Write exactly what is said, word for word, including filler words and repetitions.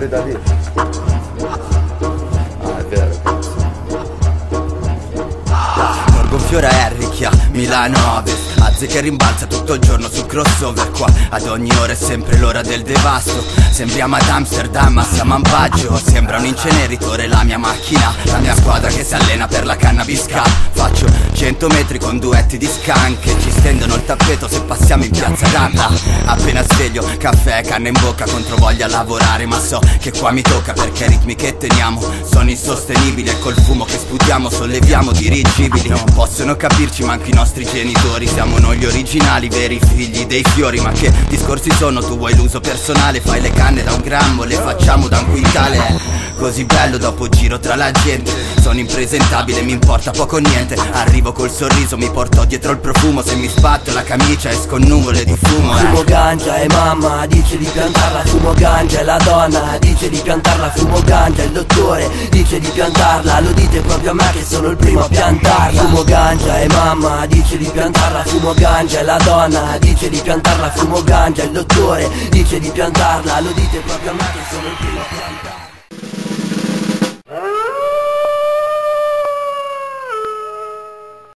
fuori da lì. Ah, è vero, cazzo. Gonfiora è ricchia, Milano Ovest. Azze che rimbalza tutto il giorno sul crossover. Qua ad ogni ora è sempre l'ora del devasto. Sembriamo ad Amsterdam ma siamo a Baggio. Sembra un inceneritore la mia macchina, la mia squadra che si allena per la cannabis cup. Faccio cento metri con duetti di scanche, ci stendono il tappeto se passiamo in piazza Ganta. Appena sveglio, caffè, canna in bocca, contro voglia a lavorare. Ma so che qua mi tocca perché i ritmi che teniamo sono insostenibili. E col fumo che sputiamo solleviamo dirigibili. Non possono capirci manco i nostri genitori. Siamo noi gli originali, veri figli dei fiori. Ma che discorsi sono? Tu vuoi l'uso personale? Fai le canne da un grammo, le facciamo da un quintale. È così bello dopo giro tra la gente. Sono impresentabile, mi importa poco o niente. Arrivo col sorriso, mi porto dietro il profumo. Se mi spatto la camicia esco nuvole di fumo. eh. Fumo ganja e mamma dice di piantarla. Fumo ganja e la donna dice di piantarla. Fumo ganja e il dottore dice di piantarla. Lo dite proprio a me che sono il primo a piantarla. Fumo ganja e mamma dice di piantarla. Fumo ganja e la donna dice di piantarla. Fumo ganja e il dottore dice di piantarla. Lo dite proprio a me che sono il primo a piantarla.